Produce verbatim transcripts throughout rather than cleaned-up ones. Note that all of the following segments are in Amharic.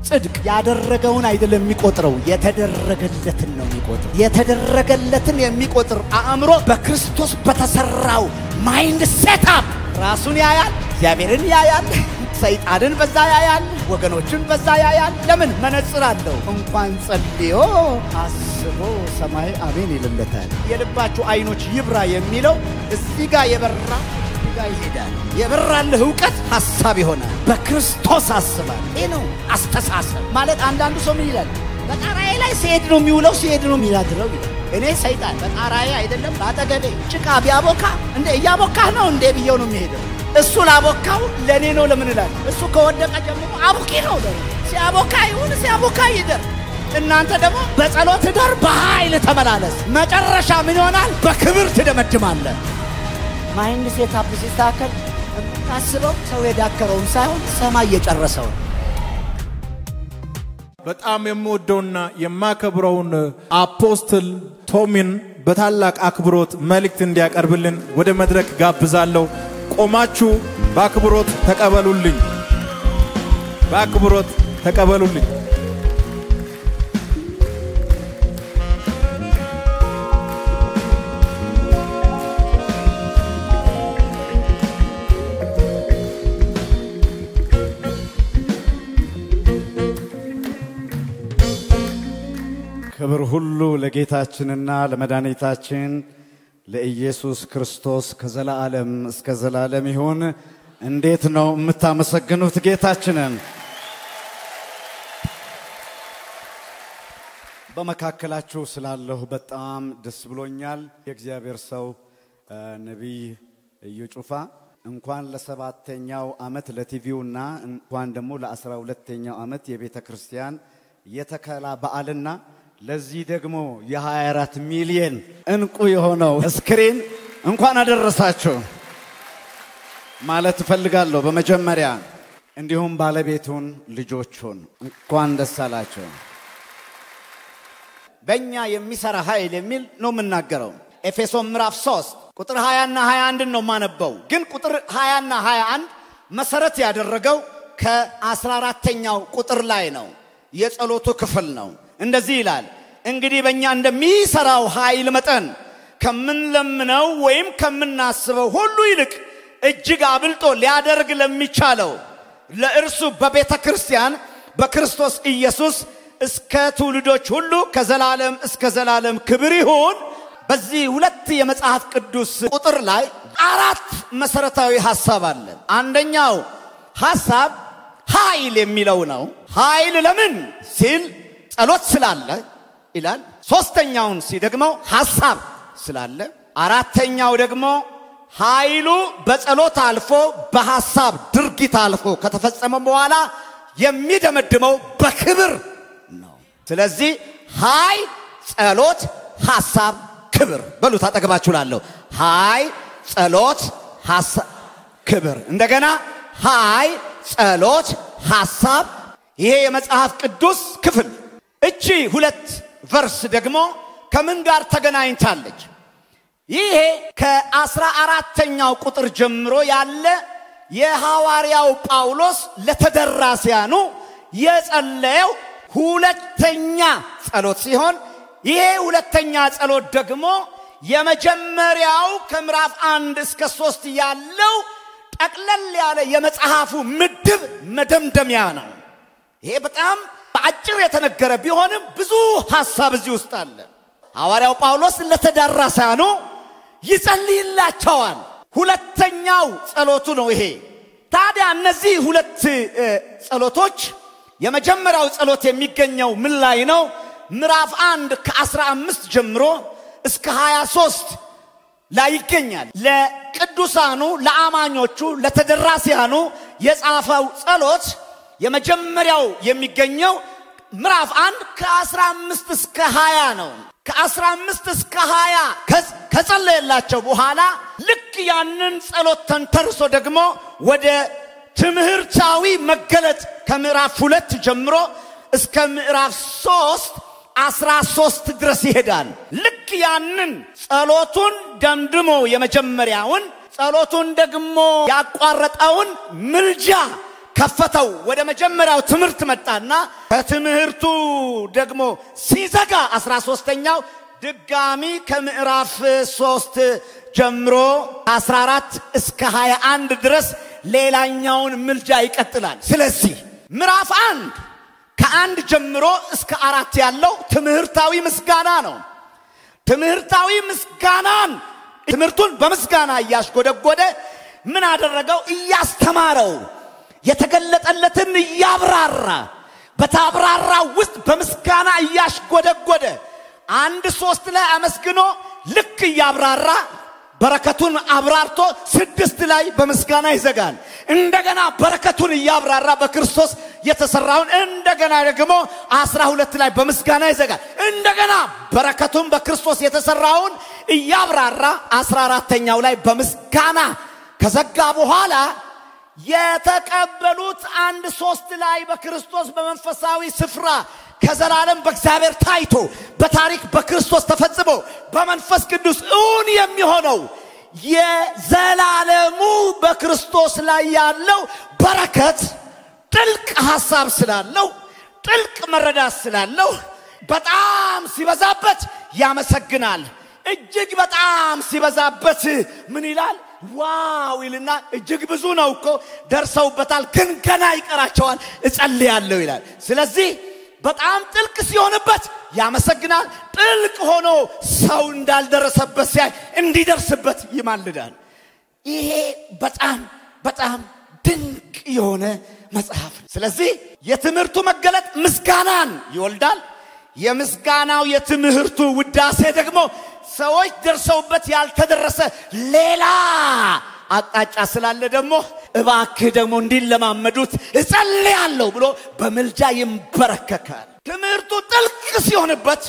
ጽድቅ ያደረገውን አይደለም የሚቆጥረው የተደረገለትን ነው የሚቆጥረው የተደረገለትን የሚቆጥር አእምሮ በክርስቶስ በተሰራው ማይንድ ሴትአፕ ራሱን ያያል እግዚአብሔርን ያያል ሰይጣንን በዛ ያያል ወገኖችን በዛ ያያል ለምን መነጽር አለው እንኳን ጸልዮ አስቦ ሰማይ አሜን ይልለታል የልባችሁ አይኖች ይብራ የሚለው እዚህ ጋር የበራ ጋር ይሄዳል የበራልህ ዕውቀት ሐሳብ ይሆናል በክርስቶስ አስባል ይሄ ነው አስተሳሰብ ማለት አንዳንዱ ሰው ምን ይላል በጣራዬ ላይ ሲሄድ ነው የሚውለው ሲሄድ ነው የሚያድረው ይላል እኔ ሰይጣን በጣራዬ አይደለም ባጠገቤ ጭቃ ቢያቦካ እንደ ያቦካህ ነው እንደ ብየው ነው የሚሄደው እሱ ላቦካው ለኔ ነው ለምን ይላል እሱ ከወደቀ ጀምሮ አቦኪ ነው ለኔ ሲያቦካ ይሁን ሲያቦካ ይደር እናንተ ደግሞ በጸሎት ደር በኃይል ተመላለስ መጨረሻ ምን ይሆናል በክብር ትደመድማለህ ማይንድ ሴትአፕ ሲስተካከል ታስበው ሰው የዳከረውን ሳይሆን ሰማይ የጨረሰው በጣም የምወደውና የማከብረውን አፖስትል ቶሚን በታላቅ አክብሮት መልእክት እንዲያቀርብልን ወደ መድረክ ጋብዛለሁ ቆማችሁ በአክብሮት ተቀበሉልኝ በአክብሮት ተቀበሉልኝ ክብር ሁሉ ለጌታችንና ለመድኃኒታችን ለኢየሱስ ክርስቶስ ከዘላለም እስከ ዘላለም ይሁን እንዴት ነው የምታመሰግኑት ጌታችንን በመካከላችሁ ስላለሁ በጣም ደስ ብሎኛል የእግዚአብሔር ሰው ነብይ እዩ ጩፋ እንኳን ለሰባተኛው አመት ለቲቪውና እንኳን ደግሞ ለአስራ ሁለተኛው አመት የቤተ ክርስቲያን የተከላ በዓልና ለዚህ ደግሞ የ24 ሚሊዮን እንቁ የሆነው ስክሪን እንኳን አደረሳችሁ ማለት ፈልጋለሁ በመጀመሪያ እንዲሁም ባለቤቱን ልጆቹን እንኳን ደስ አላችሁ በእኛ የሚሰራ ኃይል የሚል ነው የምናገረው ኤፌሶን ምዕራፍ ሶስት ቁጥር ሃያ እና ሃያ አንድ ነው ማነበው ግን ቁጥር ሃያ እና ሃያ አንድ መሰረት ያደረገው ከ14ኛው ቁጥር ላይ ነው የጸሎቱ ክፍል ነው እንደዚህ ይላል እንግዲህ በእኛ እንደሚሰራው ኃይል መጠን ከምንለምነው ወይም ከምናስበው ሁሉ ይልቅ እጅግ አብልጦ ሊያደርግ ለሚቻለው ለእርሱ በቤተ ክርስቲያን በክርስቶስ ኢየሱስ እስከ ትውልዶች ሁሉ ከዘላለም እስከ ዘላለም ክብር ይሁን በዚህ ሁለት የመጽሐፍ ቅዱስ ቁጥር ላይ አራት መሰረታዊ ሐሳብ አለ አንደኛው ሐሳብ ኃይል የሚለው ነው ኃይል ለምን ሲል ጸሎት ስላለ ይላል ሶስተኛውን ሲደግመው ሐሳብ ስላለ አራተኛው ደግሞ ኃይሉ በጸሎት አልፎ በሐሳብ ድርጊት አልፎ ከተፈጸመ በኋላ የሚደመድመው በክብር ነው ስለዚህ ኃይል ጸሎት ሐሳብ ክብር በሉት አጠገባችሁ ላለው ኃይል ጸሎት ሐሳብ ክብር እንደገና ኃይል ጸሎት ሐሳብ ይሄ የመጽሐፍ ቅዱስ ክፍል እቺ ሁለት ቨርስ ደግሞ ከምን ጋር ተገናኝታለች ይሄ ከ14ኛው ቁጥር ጀምሮ ያለ የሐዋርያው ጳውሎስ ለተደራሲያኑ የጸለየው ሁለተኛ ጸሎት ሲሆን ይሄ ሁለተኛ ጸሎት ደግሞ የመጀመሪያው ከምዕራፍ አንድ እስከ ሶስት ያለው ጠቅለል ያለ የመጽሐፉ ምድብ መደምደሚያ ነው ይሄ በጣም በአጭር የተነገረ ቢሆንም ብዙ ሐሳብ እዚህ ውስጥ አለ ሐዋርያው ጳውሎስ ለተደራሲያኑ ይጸልይላቸዋል ሁለተኛው ጸሎቱ ነው ይሄ ታዲያ እነዚህ ሁለት ጸሎቶች የመጀመሪያው ጸሎት የሚገኘው ምን ላይ ነው ምዕራፍ አንድ ከ15 ጀምሮ እስከ ሃያ ሶስት ላይ ይገኛል ለቅዱሳኑ ለአማኞቹ ለተደራሲያኑ የጻፈው ጸሎት የመጀመሪያው የሚገኘው ምዕራፍ አንድ ከ15 እስከ ሃያ ነው ከ15 እስከ ሃያ ከጸለየላቸው በኋላ ልክ ያንን ጸሎት ተንተርሶ ደግሞ ወደ ትምህርታዊ መገለጥ ከምዕራፍ ሁለት ጀምሮ እስከ ምዕራፍ ሶስት አስራ ሶስት ድረስ ይሄዳል ልክ ያንን ጸሎቱን ደምድሞ የመጀመሪያውን ጸሎቱን ደግሞ ያቋረጠውን ምልጃ ከፈተው ወደ መጀመሪያው ትምህርት መጣና ከትምህርቱ ደግሞ ሲዘጋ አስራ ሶስተኛው ድጋሚ ከምዕራፍ ሶስት ጀምሮ አስራ አራት እስከ ሃያ አንድ ድረስ ሌላኛውን ምልጃ ይቀጥላል። ስለዚህ ምዕራፍ አንድ ከአንድ ጀምሮ እስከ አራት ያለው ትምህርታዊ ምስጋና ነው። ትምህርታዊ ምስጋናን ትምህርቱን በምስጋና ያሽጎደጎደ ምን አደረገው? እያስተማረው የተገለጠለትን ያብራራ በታብራራ ውስጥ በምስጋና እያሽጎደጎደ አንድ ሶስት ላይ አመስግኖ ልክ ያብራራ በረከቱን አብራርቶ ስድስት ላይ በምስጋና ይዘጋል። እንደገና በረከቱን ያብራራ በክርስቶስ የተሰራውን እንደገና ደግሞ አስራ ሁለት ላይ በምስጋና ይዘጋል። እንደገና በረከቱን በክርስቶስ የተሰራውን ያብራራ አስራ አራተኛው ላይ በምስጋና ከዘጋ በኋላ የተቀበሉት አንድ ሶስት ላይ በክርስቶስ በመንፈሳዊ ስፍራ ከዘላለም በእግዚአብሔር ታይቶ በታሪክ በክርስቶስ ተፈጽሞ በመንፈስ ቅዱስ እውን የሚሆነው የዘላለሙ በክርስቶስ ላይ ያለው በረከት ጥልቅ ሐሳብ ስላለው ጥልቅ መረዳት ስላለው በጣም ሲበዛበት ያመሰግናል። እጅግ በጣም ሲበዛበት ምን ይላል? ዋው ይልና እጅግ ብዙ ነው እኮ ደርሰውበታል ግን ገና ይቀራቸዋል እጸልያለሁ ይላል። ስለዚህ በጣም ጥልቅ ሲሆንበት ያመሰግናል። ጥልቅ ሆኖ ሰው እንዳልደረሰበት ሲያይ እንዲደርስበት ይማልዳል። ይሄ በጣም በጣም ድንቅ የሆነ መጽሐፍ። ስለዚህ የትምህርቱ መገለጥ ምስጋናን ይወልዳል። የምስጋናው የትምህርቱ ውዳሴ ደግሞ ሰዎች ደርሰውበት ያልተደረሰ ሌላ አቅጣጫ ስላለ ደግሞ እባክህ ደግሞ እንዲለማመዱት እጸልያለሁ ብሎ በመልጃ ይንበረከካል። ትምህርቱ ጥልቅ ሲሆንበት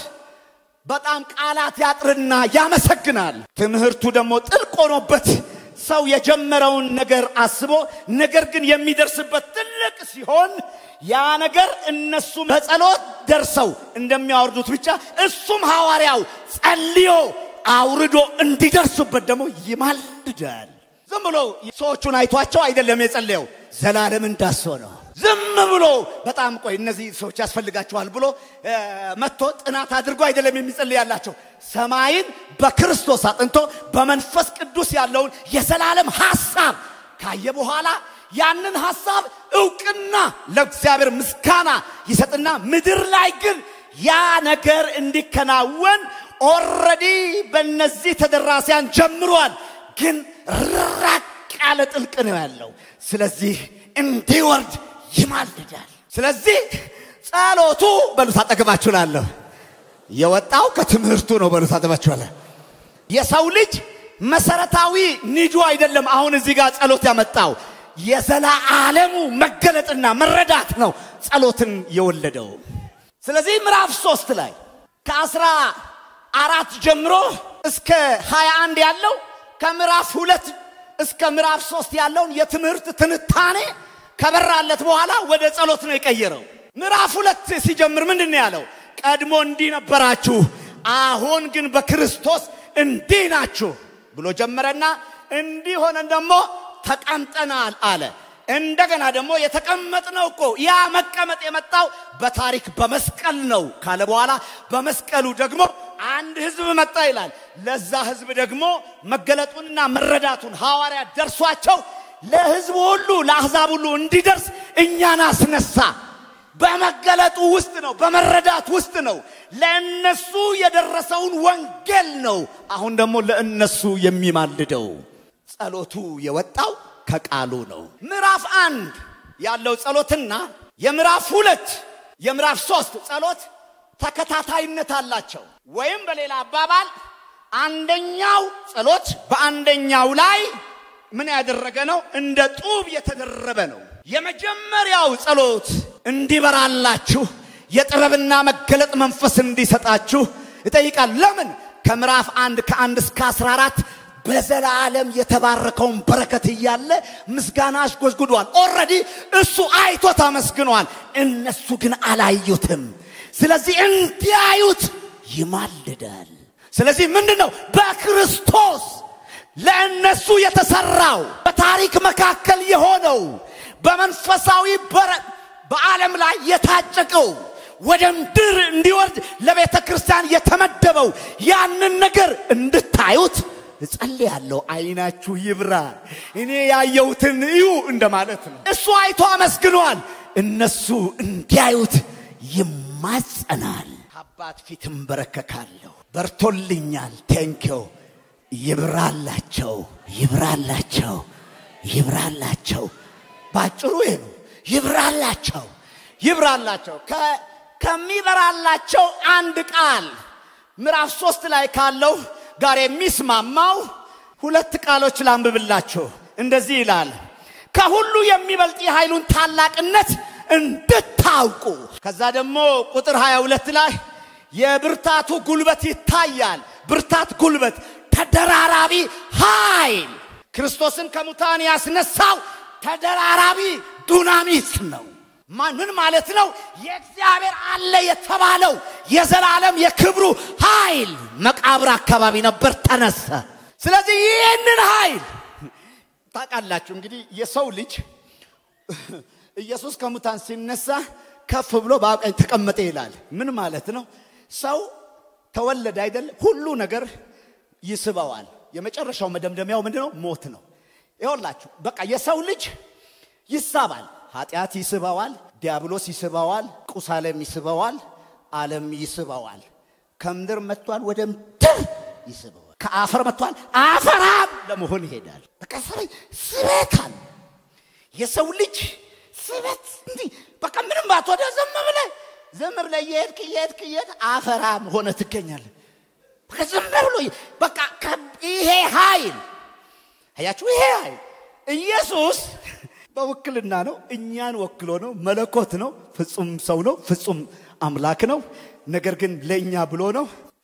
በጣም ቃላት ያጥርና ያመሰግናል። ትምህርቱ ደግሞ ጥልቅ ሆኖበት ሰው የጀመረውን ነገር አስቦ ነገር ግን የሚደርስበት ትልቅ ሲሆን ያ ነገር እነሱ በጸሎት ደርሰው እንደሚያወርዱት ብቻ እሱም ሐዋርያው ጸልዮ አውርዶ እንዲደርሱበት ደግሞ ይማልዳል። ዝም ብሎ ሰዎቹን አይቷቸው አይደለም የጸለየው ዘላለም እንዳሰው ነው። ዝም ብሎ በጣም ቆይ እነዚህ ሰዎች ያስፈልጋቸዋል ብሎ መጥቶ ጥናት አድርጎ አይደለም የሚጸልያላቸው። ሰማይን በክርስቶስ አጥንቶ በመንፈስ ቅዱስ ያለውን የዘላለም ሐሳብ ካየ በኋላ ያንን ሐሳብ ዕውቅና ለእግዚአብሔር ምስጋና ይሰጥና ምድር ላይ ግን ያ ነገር እንዲከናወን ኦሬዲ በእነዚህ ተደራሲያን ጀምሯል ግን ራቅ ያለ ጥልቅ ነው ያለው። ስለዚህ እንዲወርድ ይማልዳል። ስለዚህ ጸሎቱ በሉት አጠገባችሁ ላለሁ የወጣው ከትምህርቱ ነው። በሉት አጠገባችሁ አለ የሰው ልጅ መሰረታዊ ኒዱ አይደለም። አሁን እዚህ ጋር ጸሎት ያመጣው የዘላለም መገለጥና መረዳት ነው ጸሎትን የወለደው። ስለዚህ ምዕራፍ ሶስት ላይ ከአስራ አራት ጀምሮ እስከ ሃያ አንድ ያለው ከምዕራፍ ሁለት እስከ ምዕራፍ ሶስት ያለውን የትምህርት ትንታኔ ከበራለት በኋላ ወደ ጸሎት ነው የቀየረው። ምዕራፍ ሁለት ሲጀምር ምንድነው ያለው? ቀድሞ እንዲህ ነበራችሁ አሁን ግን በክርስቶስ እንዲህ ናችሁ ብሎ ጀመረና እንዲህ ሆነን ደግሞ ተቀምጠናል አለ። እንደገና ደግሞ የተቀመጥነው እኮ ያ መቀመጥ የመጣው በታሪክ በመስቀል ነው ካለ በኋላ በመስቀሉ ደግሞ አንድ ህዝብ መጣ ይላል። ለዛ ህዝብ ደግሞ መገለጡንና መረዳቱን ሐዋርያ ደርሷቸው ለህዝብ ሁሉ ለአሕዛብ ሁሉ እንዲደርስ እኛን አስነሳ። በመገለጡ ውስጥ ነው በመረዳት ውስጥ ነው ለነሱ የደረሰውን ወንጌል ነው አሁን ደግሞ ለነሱ የሚማልደው። ጸሎቱ የወጣው ከቃሉ ነው። ምዕራፍ አንድ ያለው ጸሎትና የምዕራፍ ሁለት የምዕራፍ ሶስት ጸሎት ተከታታይነት አላቸው። ወይም በሌላ አባባል አንደኛው ጸሎት በአንደኛው ላይ ምን ያደረገ ነው? እንደ ጡብ የተደረበ ነው። የመጀመሪያው ጸሎት እንዲበራላችሁ የጥበብና መገለጥ መንፈስ እንዲሰጣችሁ ይጠይቃል። ለምን? ከምዕራፍ አንድ ከአንድ እስከ አስራ አራት በዘላለም የተባረከውን በረከት እያለ ምስጋናሽ ጎዝጉዷል። ኦሬዲ እሱ አይቶ ተመስግኗል። እነሱ ግን አላዩትም። ስለዚህ እንዲያዩት ይማልዳል። ስለዚህ ምንድነው? በክርስቶስ ለእነሱ የተሰራው በታሪክ መካከል የሆነው በመንፈሳዊ በረከት በዓለም ላይ የታጨቀው ወደ ምድር እንዲወርድ ለቤተ ክርስቲያን የተመደበው ያንን ነገር እንድታዩት እጸልያለሁ። አይናችሁ ይብራ፣ እኔ ያየሁትን እዩ እንደማለት ነው። እሱ አይቶ አመስግኗል፣ እነሱ እንዲያዩት ይማጸናል። አባት ፊትም በረከካለሁ፣ በርቶልኛል፣ ቴንኪው። ይብራላቸው ይብራላቸው ይብራላቸው። ባጭሩ ይሄ ነው። ይብራላቸው ይብራላቸው። ከሚበራላቸው አንድ ቃል ምዕራፍ ሶስት ላይ ካለው ጋር የሚስማማው ሁለት ቃሎች ላንብብላችሁ። እንደዚህ ይላል፣ ከሁሉ የሚበልጥ የኃይሉን ታላቅነት እንድታውቁ። ከዛ ደግሞ ቁጥር ሃያ ሁለት ላይ የብርታቱ ጉልበት ይታያል። ብርታት፣ ጉልበት፣ ተደራራቢ ኃይል። ክርስቶስን ከሙታን ያስነሳው ተደራራቢ ዱናሚት ነው። ምን ማለት ነው? የእግዚአብሔር አለ የተባለው የዘላለም የክብሩ ኃይል መቃብር አካባቢ ነበር፣ ተነሳ። ስለዚህ ይህንን ኃይል ታውቃላችሁ። እንግዲህ የሰው ልጅ ኢየሱስ ከሙታን ሲነሳ ከፍ ብሎ በአብ ተቀመጠ ይላል። ምን ማለት ነው? ሰው ተወለደ አይደል? ሁሉ ነገር ይስበዋል። የመጨረሻው መደምደሚያው ምንድነው? ሞት ነው። ይኸውላችሁ በቃ የሰው ልጅ ይሳባል። ኃጢአት ይስበዋል፣ ዲያብሎስ ይስበዋል፣ ቁሳለም ይስበዋል፣ ዓለም ይስበዋል። ከምድር መጥቷል፣ ወደ ምድር ይስበዋል። ከአፈር መጥቷል፣ አፈራም ለመሆን ይሄዳል። በቃ ስበታል የሰው ልጅ ስበት። እንዴ በቃ ምንም ባትወደ ዘም ብለህ ዘም ብለህ የሄድክ የሄድክ የሄድክ አፈራም ሆነ ትገኛለህ። በቃ ዘም ብሎ በቃ ይሄ ኃይል አያችሁ፣ ይሄ ኃይል ኢየሱስ በውክልና ነው፣ እኛን ወክሎ ነው። መለኮት ነው፣ ፍጹም ሰው ነው፣ ፍጹም አምላክ ነው። ነገር ግን ለኛ ብሎ ነው።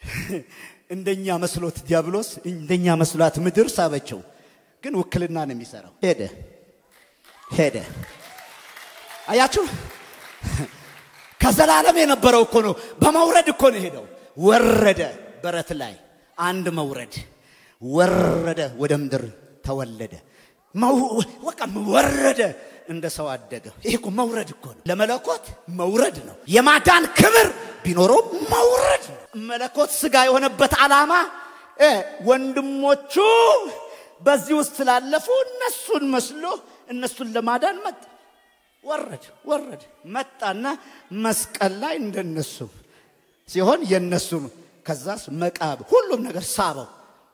እንደኛ መስሎት ዲያብሎስ እንደኛ መስሏት ምድር ሳበቸው። ግን ውክልና ነው የሚሰራው። ሄደ ሄደ አያችሁ፣ ከዘላለም የነበረው እኮ ነው። በመውረድ እኮ ነው ሄደው። ወረደ በረት ላይ አንድ መውረድ ወረደ፣ ወደ ምድር ተወለደ። ወቃ ወረደ፣ እንደ ሰው አደገ። ይሄ እኮ መውረድ እኮ ነው። ለመለኮት መውረድ ነው። የማዳን ክብር ቢኖረው መውረድ ነው። መለኮት ስጋ የሆነበት ዓላማ ወንድሞቹ በዚህ ውስጥ ስላለፉ እነሱን መስሎ እነሱን ለማዳን መጣ። ወረደ ወረደ መጣና መስቀል ላይ እንደነሱ ሲሆን የነሱ ከዛስ መቃብ ሁሉም ነገር ሳበው።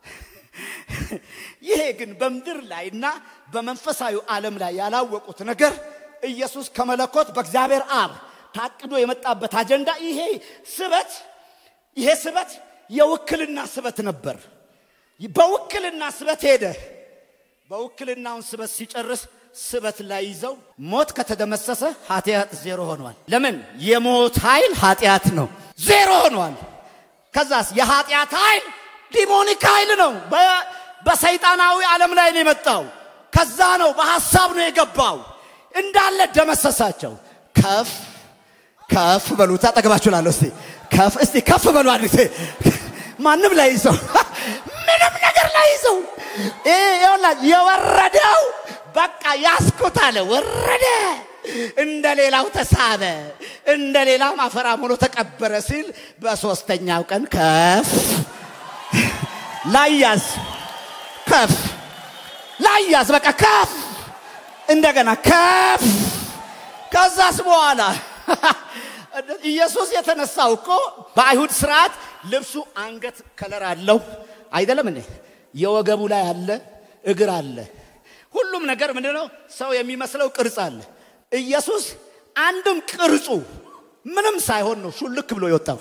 ይሄ ግን በመድር ላይና በመንፈሳዊ ዓለም ላይ ያላወቁት ነገር ኢየሱስ ከመለኮት በእግዚአብሔር አብ ታቅዶ የመጣበት አጀንዳ ይሄ ስበት ይሄ ስበት የውክልና ስበት ነበር። በውክልና ስበት ሄደ። በውክልናውን ስበት ሲጨርስ ስበት ላይ ይዘው ሞት ከተደመሰሰ ኃጢአት ዜሮ ሆኗል። ለምን? የሞት ኃይል ኃጢአት ነው፣ ዜሮ ሆኗል። ከዛስ የኃጢአት ኃይል ዲሞኒክ ኃይል ነው። በሰይጣናዊ ዓለም ላይ ነው የመጣው። ከዛ ነው በሐሳብ ነው የገባው። እንዳለ ደመሰሳቸው። ከፍ ከፍ በሉ። ታጠግባችሁ ላለው እስቲ ከፍ እስቲ ከፍ በሉ። አንተ ማንም ላይ ይዘው ምንም ነገር ላይ ይዘው ይኸውላ የወረደው በቃ ያስኩት አለ። ወረደ፣ እንደሌላው ተሳበ፣ እንደሌላው ማፈራም ሆኖ ተቀበረ ሲል በሶስተኛው ቀን ከፍ ላያዝ ከፍ ላያዝ በቃ ከፍ እንደገና ከፍ። ከዛስ በኋላ ኢየሱስ የተነሳው እኮ በአይሁድ ሥርዓት ልብሱ አንገት ከለር አለው አይደለም እንዴ? የወገቡ ላይ አለ፣ እግር አለ፣ ሁሉም ነገር ምንድነው? ሰው የሚመስለው ቅርጽ አለ። ኢየሱስ አንድም ቅርጹ ምንም ሳይሆን ነው ሹልክ ብሎ የወጣው።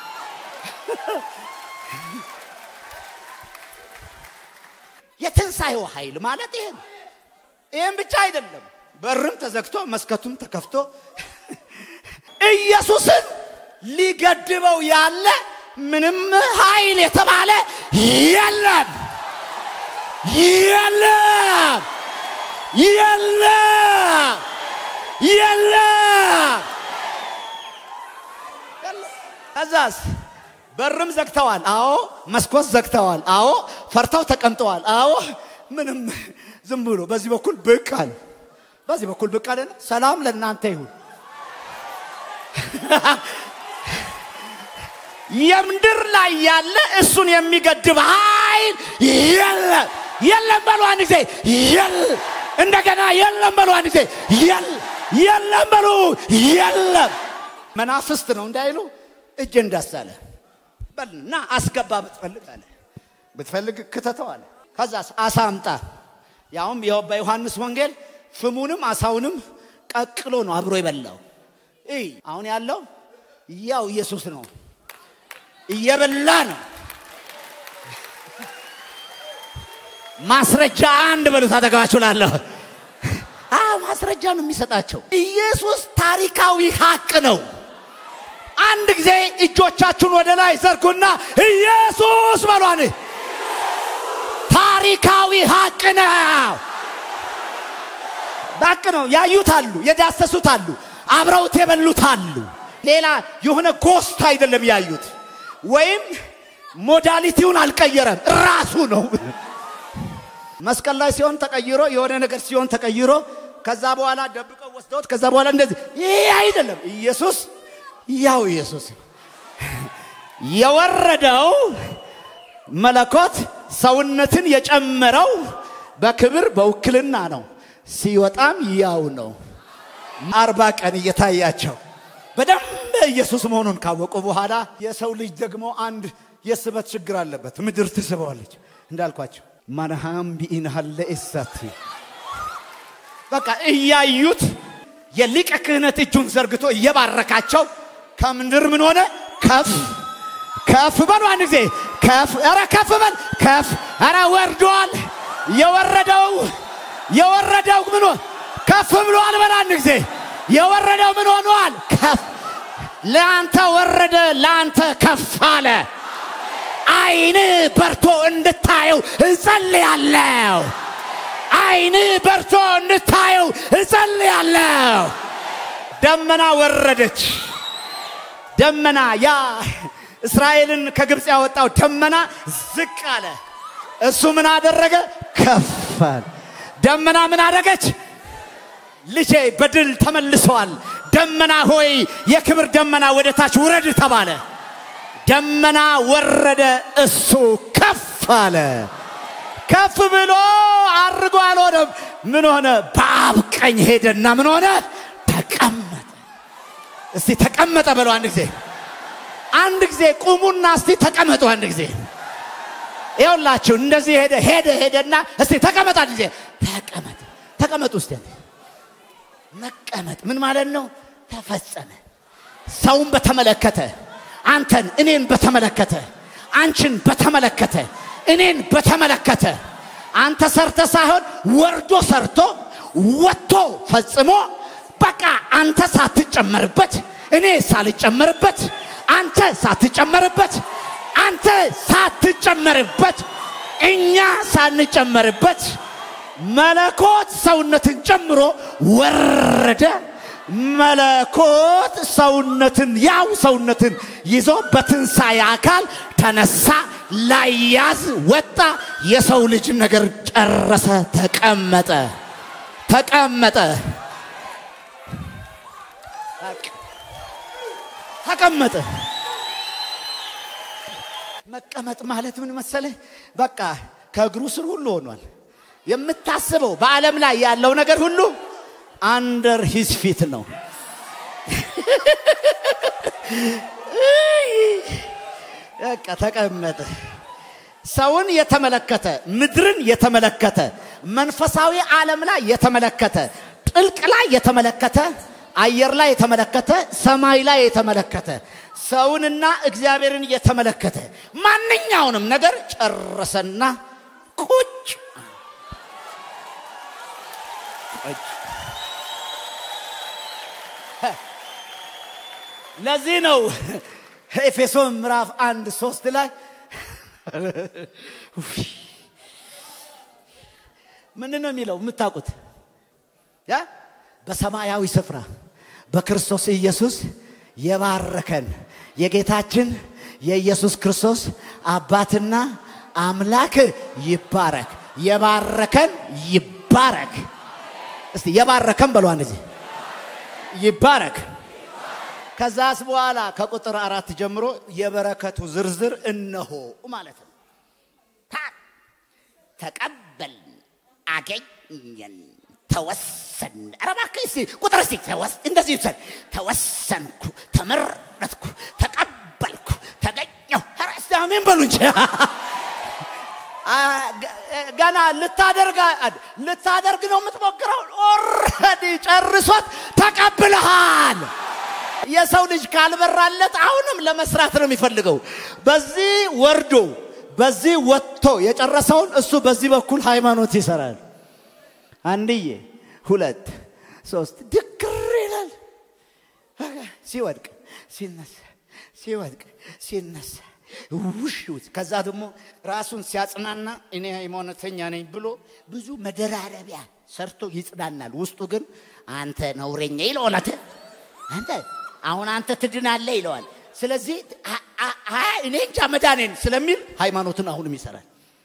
የትንሳኤው ኃይል ማለት ይሄ ነው። ይሄን ብቻ አይደለም፣ በርም ተዘግቶ መስኮቱም ተከፍቶ ኢየሱስን ሊገድበው ያለ ምንም ኃይል የተባለ የለም የለም የለም የለም። ከዛስ በርም ዘግተዋል። አዎ መስኮት ዘግተዋል። አዎ ፈርተው ተቀምጠዋል። አዎ ምንም ዝም ብሎ በዚህ በኩል ብቃል በዚህ በኩል ብቅ አለና ሰላም ለእናንተ ይሁን የምድር ላይ ያለ እሱን የሚገድብ ኃይል የለም የለም በሉ አንድ ጊዜ የለም እንደገና የለም በሉ አንድ ጊዜ የለም የለም በሉ የለም መናፍስት ነው እንዳይሉ እጅ እንዳሳለ በልና አስገባ ብትፈልግ አለ ብትፈልግ ከተተው አለ ከዛስ አሳምጣ ያውም በዮሐንስ ወንጌል ፍሙንም አሳውንም ቀቅሎ ነው አብሮ ይበላው እይ አሁን ያለው ያው ኢየሱስ ነው እየበላ ነው ማስረጃ አንድ በሉት አደጋችሁላለሁ አ ማስረጃ ነው የሚሰጣቸው ኢየሱስ ታሪካዊ ሐቅ ነው አንድ ጊዜ እጆቻችሁን ወደ ላይ ዘርጉና ኢየሱስ በሏን ታሪካዊ ሐቅ ነው ሐቅ ነው ያዩታሉ የዳሰሱታሉ አብረውት የበሉታሉ ሌላ የሆነ ጎስት አይደለም ያዩት ወይም ሞዳሊቲውን አልቀየረም ራሱ ነው መስቀል ላይ ሲሆን ተቀይሮ የሆነ ነገር ሲሆን ተቀይሮ ከዛ በኋላ ደብቀው ወስደውት ከዛ በኋላ እንደዚህ ይሄ አይደለም ኢየሱስ ያው ኢየሱስ የወረደው መለኮት ሰውነትን የጨመረው በክብር በውክልና ነው ሲወጣም ያው ነው አርባ ቀን እየታያቸው በደንብ ኢየሱስ መሆኑን ካወቁ በኋላ የሰው ልጅ ደግሞ አንድ የስበት ችግር አለበት ምድር ትስበዋለች እንዳልኳችሁ ማንሃም ቢኢንሃለ እሳት በቃ እያዩት የሊቀ ክህነት እጁን ዘርግቶ እየባረካቸው ከምድር ምን ሆነ ከፍ ከፍ በሉ አንድ ጊዜ ከፍ አረ ከፍ በል ከፍ አረ ወርዷል የወረደው የወረደው ምን ሆነ ከፍ ብሏል በል አንድ ጊዜ የወረደው ምን ሆኗል ከፍ ለአንተ ወረደ ለአንተ ከፍ አለ አይን በርቶ እንድታየው እጸልያለሁ አይን በርቶ እንድታየው እጸልያለሁ ደመና ወረደች ደመና ያ እስራኤልን ከግብጽ ያወጣው ደመና ዝቅ አለ እሱ ምን አደረገ ከፍ አለ ደመና ምን አደረገች ልጄ በድል ተመልሷል ደመና ሆይ የክብር ደመና ወደ ታች ውረድ ተባለ ደመና ወረደ እሱ ከፍ አለ ከፍ ብሎ አርጎ አልሆነም ምን ሆነ በአብ ቀኝ ሄደና ምን ሆነ ተቀመጠ እስቲ ተቀመጠ በሉ አንድ ጊዜ አንድ ጊዜ ቁሙና እስቲ ተቀመጡ አንድ ጊዜ ይኸውላችሁ እንደዚህ ሄደ ሄደ ሄደና እስቲ ተቀመጡ አንድ ጊዜ ተቀመጥ ተቀመጡ እስቲ መቀመጥ ምን ማለት ነው ተፈጸመ ሰውን በተመለከተ አንተን እኔን በተመለከተ አንቺን በተመለከተ እኔን በተመለከተ አንተ ሰርተ ሳይሆን ወርዶ ሰርቶ ወጥቶ ፈጽሞ በቃ አንተ ሳትጨመርበት እኔ ሳልጨመርበት አንተ ሳትጨመርበት አንተ ሳትጨመርበት እኛ ሳንጨመርበት መለኮት ሰውነትን ጨምሮ ወረደ መለኮት ሰውነትን ያው ሰውነትን ይዞ በትንሳኤ አካል ተነሳ ላያዝ ወጣ የሰው ልጅ ነገር ጨረሰ ተቀመጠ ተቀመጠ ተቀመጠ መቀመጥ ማለት ምን መሰለህ በቃ ከእግሩ ስር ሁሉ ሆኗል የምታስበው በአለም ላይ ያለው ነገር ሁሉ under his feet ነው በቃ ተቀመጠ ሰውን የተመለከተ ምድርን የተመለከተ መንፈሳዊ ዓለም ላይ የተመለከተ ጥልቅ ላይ የተመለከተ አየር ላይ የተመለከተ ሰማይ ላይ የተመለከተ ሰውንና እግዚአብሔርን የተመለከተ ማንኛውንም ነገር ጨረሰና ቁጭ ለዚህ ነው ኤፌሶን ምዕራፍ አንድ ሶስት ላይ ምን ነው የሚለው የምታውቁት ያ በሰማያዊ ስፍራ በክርስቶስ ኢየሱስ የባረከን የጌታችን የኢየሱስ ክርስቶስ አባትና አምላክ ይባረክ የባረከን ይባረክ እስቲ የባረከም በሉ አንዴ ይባረክ ከዛስ በኋላ ከቁጥር አራት ጀምሮ የበረከቱ ዝርዝር እነሆ ማለት ነው ተቀበል አገኘን ተወሰን አረባከሲ ቁጥር እስቲ ተወስ እንደዚህ ይሰል ተወሰንኩ ተመረጥኩ ተቀበልኩ ተገኘው አራስታምን በሉ እንጂ ገና ልታደርጋ ልታደርግ ነው የምትሞክረው ኦሬዲ ጨርሶት ተቀብለሃል የሰው ልጅ ካልበራለት አሁንም ለመስራት ነው የሚፈልገው በዚህ ወርዶ በዚህ ወጥቶ የጨረሰውን እሱ በዚህ በኩል ሃይማኖት ይሰራል አንድዬ ሁለት ሶስት ድክር ይላል ሲወድቅ ሲነሳ ሲወድቅ ሲነሳ ውሽውት ከዛ ደግሞ ራሱን ሲያጽናና እኔ ሃይማኖተኛ ነኝ ብሎ ብዙ መደራረቢያ ሰርቶ ይጽናናል ውስጡ ግን አንተ ነውረኛ ይለዋል አንተ አሁን አንተ ትድናለህ ይለዋል ስለዚህ እኔ እንጃ መዳኔን ስለሚል ሃይማኖትን አሁንም ይሰራል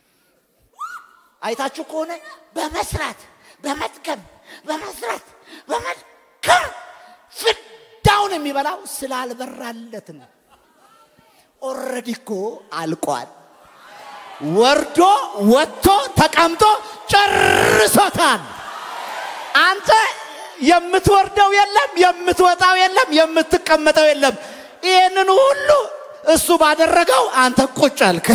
አይታችሁ ከሆነ በመስራት በመጥቀም በመስራት በመጥቀም ፍዳውን የሚበላው ስላልበራለት ነው ኦሬዲ እኮ አልቋል ወርዶ ወጥቶ ተቀምጦ ጨርሶታል አንተ የምትወርደው የለም የምትወጣው የለም የምትቀመጠው የለም ይሄንን ሁሉ እሱ ባደረገው አንተ ቁጭ አልክ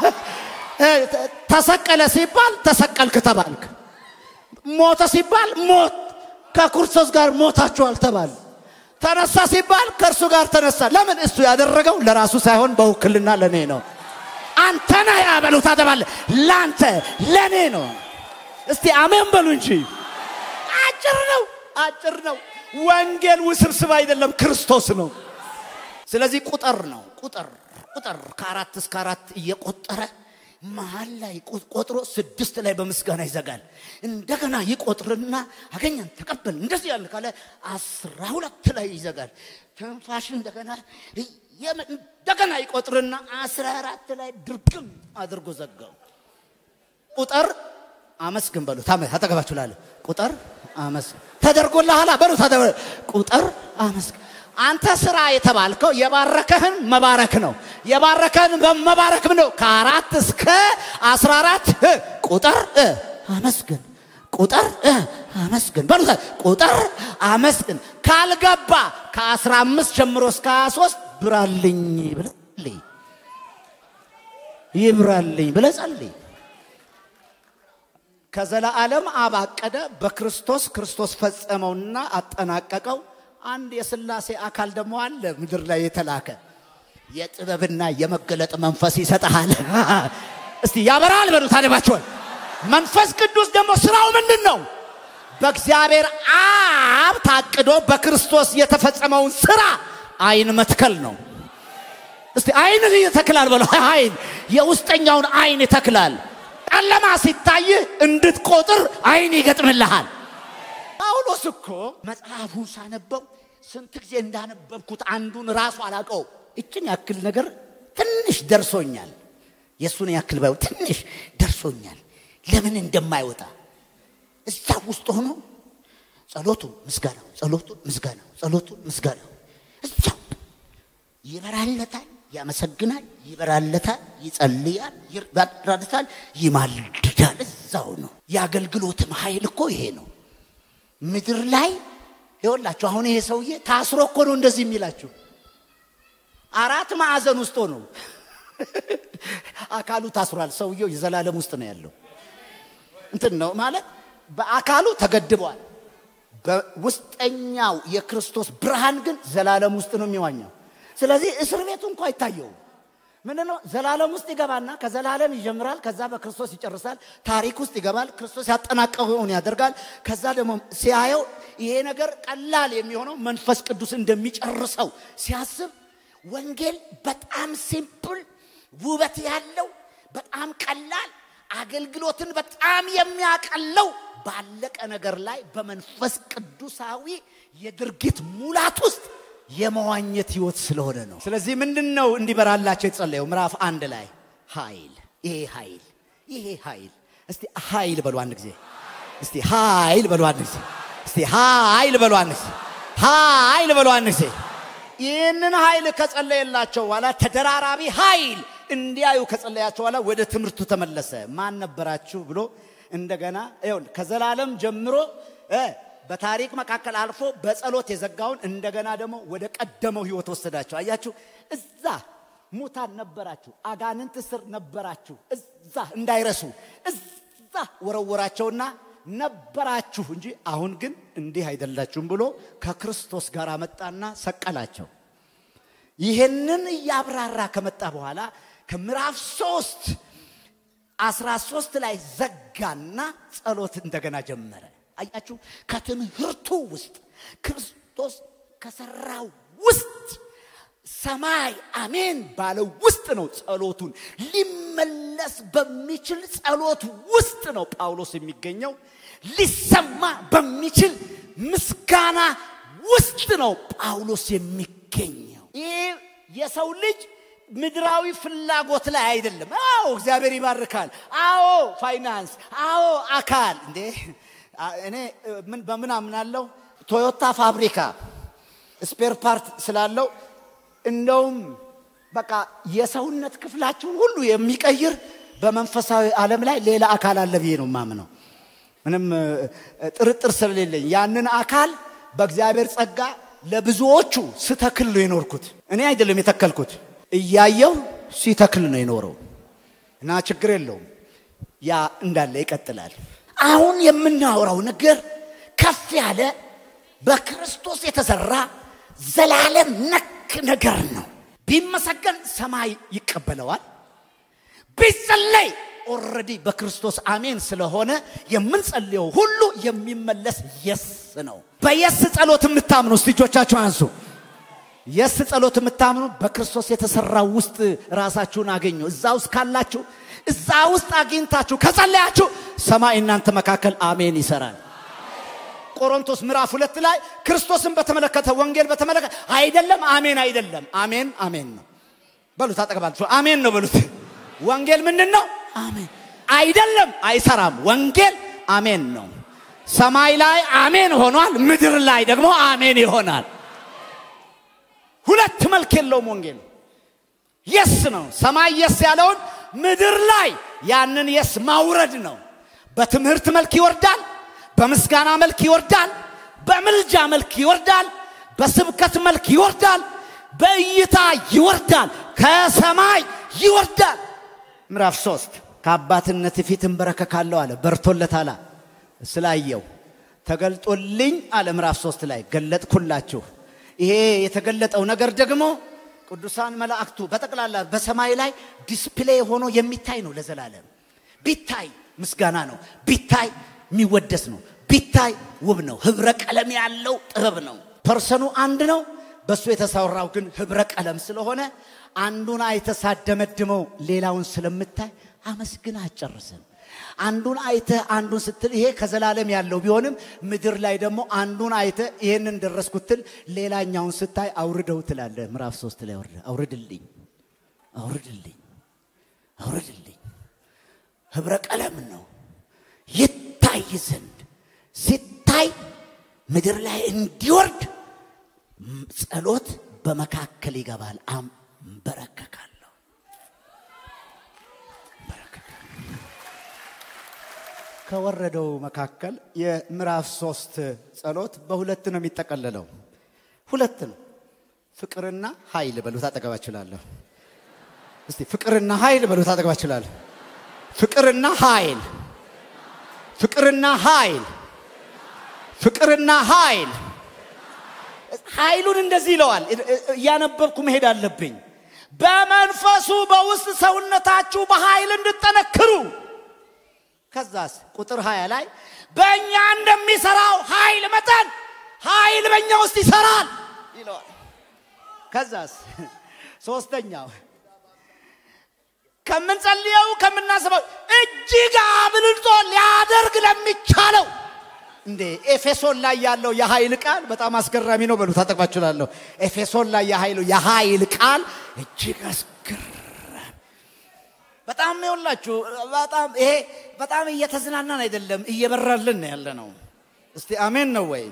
ተሰቀለ ሲባል ተሰቀልክ ተባልክ ሞተ ሲባል ሞት ከክርስቶስ ጋር ሞታችኋል ተባል ተነሳ ሲባል ከእርሱ ጋር ተነሳ ለምን እሱ ያደረገው ለራሱ ሳይሆን በውክልና ለኔ ነው አንተ ነህ ያበሉት ተባለ ላንተ ለኔ ነው እስቲ አሜን በሉ እንጂ አጭር ነው አጭር ነው ወንጌል ውስብስብ አይደለም ክርስቶስ ነው ስለዚህ ቁጥር ነው ቁጥር ቁጥር ከአራት እስከ አራት እየቆጠረ መሃል ላይ ቆጥሮ ስድስት ላይ በመስጋና ይዘጋል እንደገና ይቆጥርና አገኘን ተቀበል እንደዚህ ያለ ካለ አስራ ሁለት ላይ ይዘጋል ተንፋሽ እንደገና እንደገና ይቆጥርና አስራ አራት ላይ ድርግም አድርጎ ዘጋው ቁጥር አመስግን በሉ ታጠገባችሁ ላለ ቁጥር አመስግን ተደርጎልሃል በሉ ተደርጎ ቁጥር አመስግን አንተ ስራ የተባልከው የባረከህን መባረክ ነው የባረከህን በመባረክ ነው ከአራት እስከ አስራ አራት ቁጥር አመስግን ቁጥር አመስግን በሉ ቁጥር አመስግን ካልገባ ከአስራ አምስት ጀምሮ እስከ ሃያ ሶስት ብራልኝ ብለልኝ ይብራልኝ ብለጸልይ ከዘላለም አባቀደ በክርስቶስ ክርስቶስ ፈጸመውና አጠናቀቀው አንድ የሥላሴ አካል ደግሞ አለ ምድር ላይ የተላከ የጥበብና የመገለጥ መንፈስ ይሰጣል እስቲ ያበራል በሉ ታደባቸው መንፈስ ቅዱስ ደግሞ ስራው ምንድነው በእግዚአብሔር አብ ታቅዶ በክርስቶስ የተፈጸመውን ስራ አይን መትከል ነው እስቲ አይን ይተክላል በሉ አይን የውስጠኛውን አይን ይተክላል ጨለማ ሲታይ እንድትቆጥር አይን ይገጥምልሃል ጳውሎስ እኮ መጽሐፉ ሳነበው ስንት ጊዜ እንዳነበብኩት አንዱን ራሱ አላቀው እቺን ያክል ነገር ትንሽ ደርሶኛል የሱን ያክል ባው ትንሽ ደርሶኛል ለምን እንደማይወጣ እዛ ውስጥ ሆኖ ጸሎቱ ምስጋናው ጸሎቱ ምስጋናው ጸሎቱ ምስጋናው እዛ ይበራለታል ያመሰግናል ይበራለታል ይጸልያል ይራዳታል ይማልዳል እዛው ነው ያገልግሎትም ኃይል እኮ ይሄ ነው ምድር ላይ ይወላችሁ አሁን ይሄ ሰውዬ ታስሮ እኮ ነው እንደዚህ የሚላችሁ አራት ማዕዘን ውስጥ ነው አካሉ ታስሯል ሰውዬው የዘላለም ውስጥ ነው ያለው እንትን ነው ማለት በአካሉ ተገድቧል በውስጠኛው የክርስቶስ ብርሃን ግን ዘላለም ውስጥ ነው የሚዋኘው ስለዚህ እስር ቤቱ እንኳን አይታየው ምንድነው ዘላለም ውስጥ ይገባና ከዘላለም ይጀምራል ከዛ በክርስቶስ ይጨርሳል ታሪክ ውስጥ ይገባል ክርስቶስ ያጠናቀቀውን ያደርጋል ከዛ ደግሞ ሲያየው ይሄ ነገር ቀላል የሚሆነው መንፈስ ቅዱስ እንደሚጨርሰው ሲያስብ ወንጌል በጣም ሲምፕል ውበት ያለው በጣም ቀላል አገልግሎትን በጣም የሚያቀለው ባለቀ ነገር ላይ በመንፈስ ቅዱሳዊ የድርጊት ሙላት ውስጥ የመዋኘት ህይወት ስለሆነ ነው ስለዚህ ምንድነው እንዲበራላቸው የተጸለየው ምዕራፍ አንድ ላይ ኃይል ይሄ ኃይል ይሄ ኃይል እስቲ ኃይል በሉ አንድ ጊዜ እስቲ ኃይል በሉ አንድ ጊዜ እስቲ ኃይል በሏንስ ኃይል በሏንስ ይህንን ኃይል ከጸለየላቸው በኋላ ተደራራቢ ኃይል እንዲያዩ ከጸለያቸው በኋላ ወደ ትምህርቱ ተመለሰ። ማን ነበራችሁ ብሎ እንደገና ይሁን ከዘላለም ጀምሮ በታሪክ መካከል አልፎ በጸሎት የዘጋውን እንደገና ደግሞ ወደ ቀደመው ህይወት ወሰዳቸው። አያችሁ እዛ ሙታን ነበራችሁ፣ አጋንንት ስር ነበራችሁ፣ እዛ እንዳይረሱ እዛ ወረወራቸውና ነበራችሁ እንጂ አሁን ግን እንዲህ አይደላችሁም ብሎ ከክርስቶስ ጋር መጣና ሰቀላቸው። ይሄንን ያብራራ ከመጣ በኋላ ከምዕራፍ ሶስት አስራ ሶስት ላይ ዘጋና ጸሎት እንደገና ጀመረ። አያችሁ ከትምህርቱ ውስጥ ክርስቶስ ከሰራው ውስጥ ሰማይ አሜን ባለው ውስጥ ነው ጸሎቱን ሊመለስ በሚችል ጸሎት ውስጥ ነው ጳውሎስ የሚገኘው። ሊሰማ በሚችል ምስጋና ውስጥ ነው ጳውሎስ የሚገኘው። ይሄ የሰው ልጅ ምድራዊ ፍላጎት ላይ አይደለም። አዎ እግዚአብሔር ይባርካል፣ አዎ ፋይናንስ፣ አዎ አካል እንዴ እኔ ምን በምን አምናለሁ ቶዮታ ፋብሪካ ስፔር ፓርት ስላለው እንደውም በቃ የሰውነት ክፍላችሁን ሁሉ የሚቀይር በመንፈሳዊ ዓለም ላይ ሌላ አካል አለ ብዬ ነው ማምነው። ምንም ጥርጥር ስለሌለኝ ያንን አካል በእግዚአብሔር ጸጋ ለብዙዎቹ ስተክል ነው የኖርኩት። እኔ አይደለም የተከልኩት እያየው ሲተክል ነው የኖረው እና ችግር የለውም ያ እንዳለ ይቀጥላል። አሁን የምናወራው ነገር ከፍ ያለ በክርስቶስ የተሰራ ዘላለም ነክ ነገር ነው። ቢመሰገን ሰማይ ይቀበለዋል። ቢጸለይ ኦሬዲ በክርስቶስ አሜን ስለሆነ የምንጸልየው ሁሉ የሚመለስ የስ ነው። በየስ ጸሎት የምታምኑ እጆቻችሁ አንሱ። የስ ጸሎት የምታምኑ በክርስቶስ የተሰራው ውስጥ ራሳችሁን አገኙ። እዛው ካላችሁ እዛ ውስጥ አግኝታችሁ ከጸለያችሁ ሰማይ እናንተ መካከል አሜን ይሰራል። ቆሮንቶስ ምዕራፍ ሁለት ላይ ክርስቶስን በተመለከተ ወንጌል በተመለከተ አይደለም አሜን አይደለም አሜን አሜን ነው በሉት። አጠገባችሁ አሜን ነው በሉት። ወንጌል ምንድነው? አሜን አይደለም አይሰራም። ወንጌል አሜን ነው። ሰማይ ላይ አሜን ሆኗል፣ ምድር ላይ ደግሞ አሜን ይሆናል። ሁለት መልክ የለውም ወንጌል። የስ ነው። ሰማይ የስ ያለውን ምድር ላይ ያንን የስ ማውረድ ነው። በትምህርት መልክ ይወርዳል፣ በምስጋና መልክ ይወርዳል፣ በምልጃ መልክ ይወርዳል፣ በስብከት መልክ ይወርዳል፣ በእይታ ይወርዳል፣ ከሰማይ ይወርዳል። ምዕራፍ ሶስት ከአባትነት ፊት እንበረከካለሁ አለ። በርቶለታል ስላየው ተገልጦልኝ አለ። ምዕራፍ ሶስት ላይ ገለጥኩላችሁ። ይሄ የተገለጠው ነገር ደግሞ ቅዱሳን መላእክቱ በተቀላላ በሰማይ ላይ ዲስፕሌይ ሆኖ የሚታይ ነው ለዘላለም። ቢታይ ምስጋና ነው፣ ቢታይ የሚወደስ ነው፣ ቢታይ ውብ ነው፣ ህብረ ቀለም ያለው ጥበብ ነው። ፐርሰኑ አንድ ነው፣ በሱ የተሰራው ግን ህብረ ቀለም ስለሆነ አንዱን አይተሳደመድመው ሌላውን ስለምታይ አመስግና አጨርሰን። አንዱን አይተ አንዱን ስትል ይሄ ከዘላለም ያለው ቢሆንም ምድር ላይ ደግሞ አንዱን አይተ ይሄንን ደረስኩትል ሌላኛውን ስታይ አውርደው ትላለ። ምዕራፍ ሶስት ላይ ወርደ አውርድልኝ አውርድልኝ አውርድልኝ ህብረ ቀለም ነው ይታይ ዘንድ ሲታይ ምድር ላይ እንዲወርድ ጸሎት በመካከል ይገባል። አም በረከካለሁ ከወረደው መካከል የምዕራፍ ሶስት ጸሎት በሁለት ነው የሚጠቀለለው። ሁለት ነው። ፍቅርና ኃይል በሉት። አጠገባችኋለሁ እስቲ ፍቅርና ኃይል በሉት። አጠገባችኋለሁ ፍቅርና ኃይል ፍቅርና ኃይል ፍቅርና ኃይል ኃይሉን እንደዚህ ይለዋል። ያነበብኩ መሄድ አለብኝ። በመንፈሱ በውስጥ ሰውነታችሁ በኃይል እንድትጠነክሩ። ከዛስ ቁጥር ሃያ ላይ በእኛ እንደሚሰራው ኃይል መጠን ኃይል በእኛ ውስጥ ይሰራል ይለዋል። ከዛስ ሶስተኛው ከምንጸልየው ከምናስበው እጅግ አብልጦ ሊያደርግ ለሚቻለው እንዴ ኤፌሶን ላይ ያለው የኃይል ቃል በጣም አስገራሚ ነው በሉት። አጠቅባችኋለሁ ኤፌሶን ላይ ያለው የኃይል ቃል እጅግ አስገራሚ በጣም ይወላችሁ በጣም ይሄ በጣም እየተዝናናን አይደለም እየበራልን ያለ ነው። እስቲ አሜን ነው ወይ?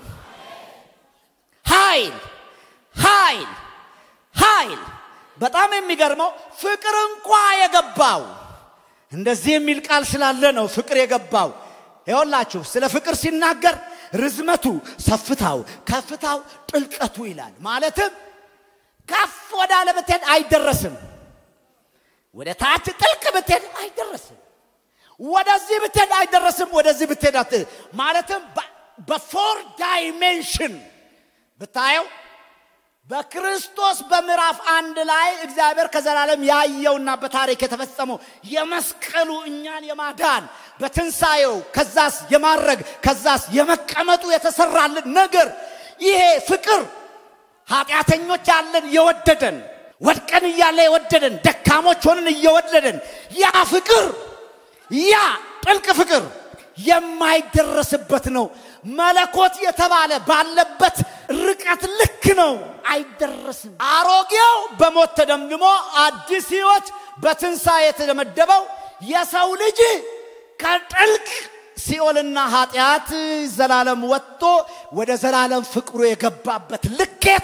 ኃይል ኃይል ኃይል በጣም የሚገርመው ፍቅር እንኳን የገባው እንደዚህ የሚል ቃል ስላለ ነው ፍቅር የገባው። ይኸውላችሁ ስለ ፍቅር ሲናገር ርዝመቱ ሰፍታው ከፍታው ጥልቀቱ ይላል። ማለትም ከፍ ወዳለ ብትሄድ አይደረስም፣ ወደ ታች ጥልቅ ብትሄድ አይደረስም፣ ወደዚህ ብትሄድ አይደረስም፣ ወደዚህ ብትሄድ አት ማለትም በፎር ዳይሜንሽን ብታየው በክርስቶስ በምዕራፍ አንድ ላይ እግዚአብሔር ከዘላለም ያየውና በታሪክ የተፈጸመው የመስቀሉ እኛን የማዳን በትንሳኤው ከዛስ የማረግ ከዛስ የመቀመጡ የተሰራልን ነገር ይሄ ፍቅር ኃጢአተኞች ያለን የወደደን ወድቀን ያለ የወደደን ደካሞች ሆነን እየወደደን ያ ፍቅር ያ ጥልቅ ፍቅር የማይደረስበት ነው። መለኮት የተባለ ባለበት ርቀት ልክ ነው፣ አይደረስም። አሮጌው በሞት ተደምድሞ አዲስ ሕይወት በትንሳኤ የተመደበው የሰው ልጅ ከጥልቅ ሲኦልና ኃጢአት ዘላለም ወጥቶ ወደ ዘላለም ፍቅሩ የገባበት ልኬቱ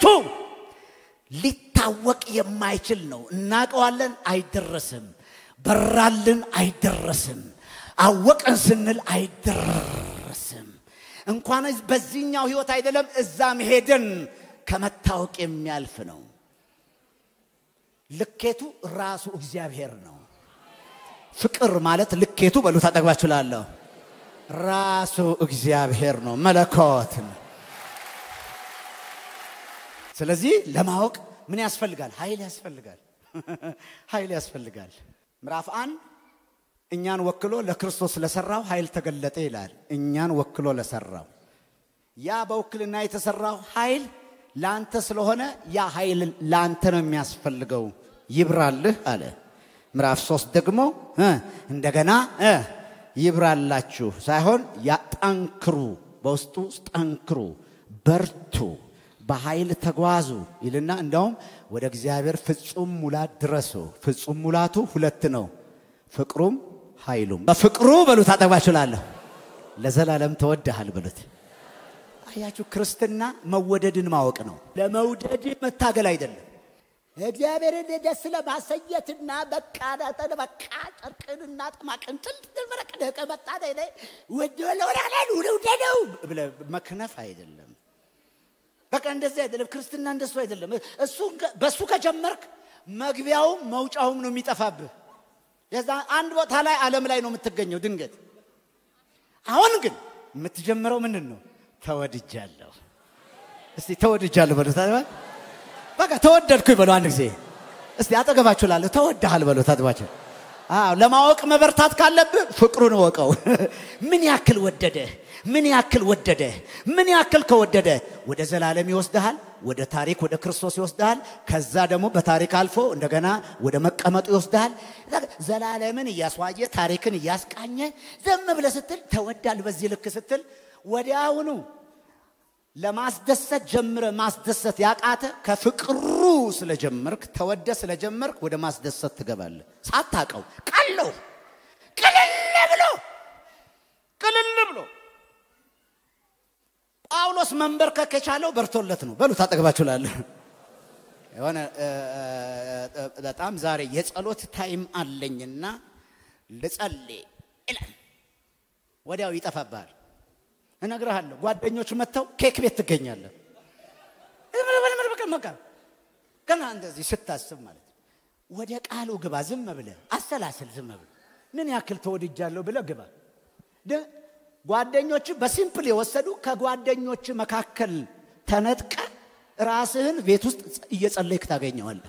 ሊታወቅ የማይችል ነው። እናቀዋለን፣ አይደረስም። በራልን፣ አይደረስም። አወቀን ስንል አይደረስም። እንኳን በዚህኛው ሕይወት አይደለም እዛም ሄደን ከመታወቅ የሚያልፍ ነው። ልኬቱ ራሱ እግዚአብሔር ነው። ፍቅር ማለት ልኬቱ በሉት አጠግባችኋለሁ ራሱ እግዚአብሔር ነው፣ መለኮት ነው። ስለዚህ ለማወቅ ምን ያስፈልጋል? ኃይል ያስፈልጋል። ኃይል ያስፈልጋል። ምዕራፍ አንድ እኛን ወክሎ ለክርስቶስ ለሰራው ኃይል ተገለጠ ይላል። እኛን ወክሎ ለሰራው ያ በውክልና የተሰራው ኃይል ላንተ ስለሆነ ያ ኃይል ላንተ ነው የሚያስፈልገው፣ ይብራልህ አለ። ምዕራፍ ሶስት ደግሞ እንደገና ይብራላችሁ ሳይሆን ያጠንክሩ፣ በውስጡ ጠንክሩ፣ በርቱ፣ በኃይል ተጓዙ ይልና እንደውም ወደ እግዚአብሔር ፍጹም ሙላት ድረሱ። ፍጹም ሙላቱ ሁለት ነው፣ ፍቅሩም ኃይሉም። በፍቅሩ በሉት አጠግባችኋለሁ ለዘላለም ተወደሃል በሉት። አያችሁ ክርስትና መወደድን ማወቅ ነው። ለመውደድ መታገል አይደለም። እግዚአብሔርን ደስ ለማሰኘትና በቃ ዳተን በቃ ጨርቅንና ጥማቅን ጥልጥል መረቀደ ከመጣ ላይ ወደለውራላሉ ወደለው ብለ መክነፍ አይደለም። በቃ እንደዚህ አይደለም። ክርስትና እንደሱ አይደለም። እሱ በሱ ከጀመርክ መግቢያው መውጫውም ነው የሚጠፋብህ። የዛ አንድ ቦታ ላይ ዓለም ላይ ነው የምትገኘው ድንገት። አሁን ግን የምትጀምረው ምንድነው? ተወድጃለሁ። እስቲ ተወድጃለሁ በሉት። በቃ ተወደድኩ ይበሉ አንድ ጊዜ እስቲ አጠገባችሁ ላለው ተወደሃል በሉት አጥባችሁ። አዎ ለማወቅ መበርታት ካለብህ ፍቅሩን ወቀው። ምን ያክል ወደደ ምን ያክል ወደደ ምን ያክል ከወደደ ወደ ዘላለም ይወስደሃል፣ ወደ ታሪክ ወደ ክርስቶስ ይወስደሃል። ከዛ ደግሞ በታሪክ አልፎ እንደገና ወደ መቀመጡ ይወስደሃል። ዘላለምን ያስዋየ ታሪክን ያስቃኘ ዘም ብለ ስትል ተወዳል በዚህ ልክ ስትል ወዲያውኑ ለማስደሰት ጀምረ ማስደሰት ያቃተ ከፍቅሩ ስለጀመርክ ተወደ ስለጀመርክ ወደ ማስደሰት ትገባለህ። ሳታቀው ቀሎ ቅልል ብሎ ቅልል ብሎ ጳውሎስ መንበርከክ የቻለው በርቶለት ነው። በሉት አጠግባችኋለሁ የሆነ በጣም ዛሬ የጸሎት ታይም አለኝና ልጸልይ ይላል። ወዲያው ይጠፋባል። እነግርሃለሁ ጓደኞች መተው ኬክ ቤት ትገኛለህ። እምር በቃ መቃ ገና እንደዚህ ስታስብ ማለት ወደ ቃሉ ግባ። ዝም ብለህ አሰላስል። ዝም ብለህ ምን ያክል ተወድጃለሁ ብለህ ግባ። ጓደኞች በሲምፕል የወሰዱ ከጓደኞች መካከል ተነጥቀ ራስህን ቤት ውስጥ እየጸለይክ ታገኘዋለህ።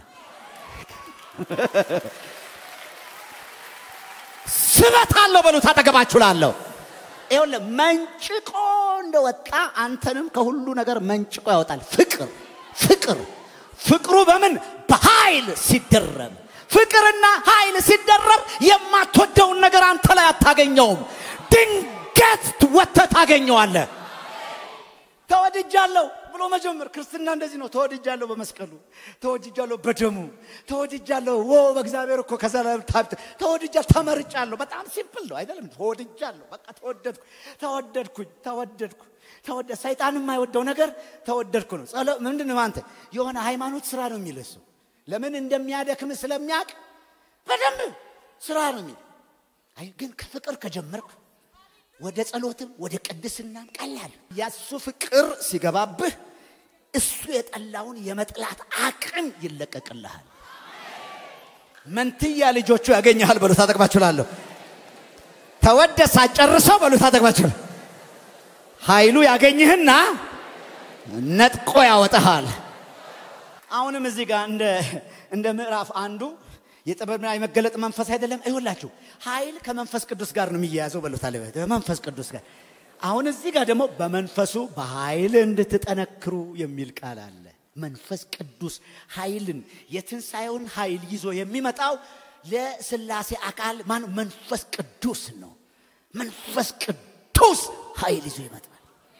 ስበታለሁ በሉት አጠገባችኋለሁ። ይሁን መንጭቆ እንደወጣ አንተንም ከሁሉ ነገር መንጭቆ ያወጣል። ፍቅር ፍቅር ፍቅሩ በምን በኃይል ሲደረብ ፍቅርና ኃይል ሲደረብ የማትወደውን ነገር አንተ ላይ አታገኘውም። ድንገት ወጥተህ ታገኘዋለህ። ተወድጃለሁ ብሎ መጀመር ክርስትና እንደዚህ ነው። ተወድጃለሁ በመስቀሉ፣ ተወድጃለሁ በደሙ፣ ተወድጃለሁ ወ በእግዚአብሔር እኮ ከዘላለም ታብት ተወድጃለሁ፣ ተመርጫለሁ። በጣም ሲምፕል ነው አይደለም? ተወድጃለሁ በቃ ተወደድኩ ተወደድኩ ተወደድኩ ተወደ ሰይጣን የማይወደው ነገር ተወደድኩ ነው ጸሎት ምንድነው አንተ የሆነ ሃይማኖት ስራ ነው የሚለሱ ለምን እንደሚያደክም ስለሚያቅ በደንብ ስራ ነው የሚል አይ ግን ከፍቅር ከጀመርኩ ወደ ጸሎትም ወደ ቅድስና ቀላል ያሱ ፍቅር ሲገባብህ እሱ የጠላውን የመጥላት አቅም ይለቀቅልሃል መንትያ ልጆቹ ያገኛል በሉታ ተቀባችኋለሁ ተወደሳ ጨርሰው በሉታ ተቀባችኋለሁ ኃይሉ ያገኝህና ነጥቆ ያወጣሃል አሁንም እዚህ ጋር እንደ እንደ ምዕራፍ አንዱ የጥበብና የመገለጥ መንፈስ አይደለም አይሁላችሁ ኃይል ከመንፈስ ቅዱስ ጋር ነው የሚያያዘው በሉታ ለበተ መንፈስ ቅዱስ ጋር አሁን እዚህ ጋር ደግሞ በመንፈሱ በኃይል እንድትጠነክሩ የሚል ቃል አለ መንፈስ ቅዱስ ኃይልን የትንሳኤውን ኃይል ይዞ የሚመጣው ለስላሴ አካል ማን መንፈስ ቅዱስ ነው መንፈስ ቅዱስ ኃይል ይዞ ይመጣል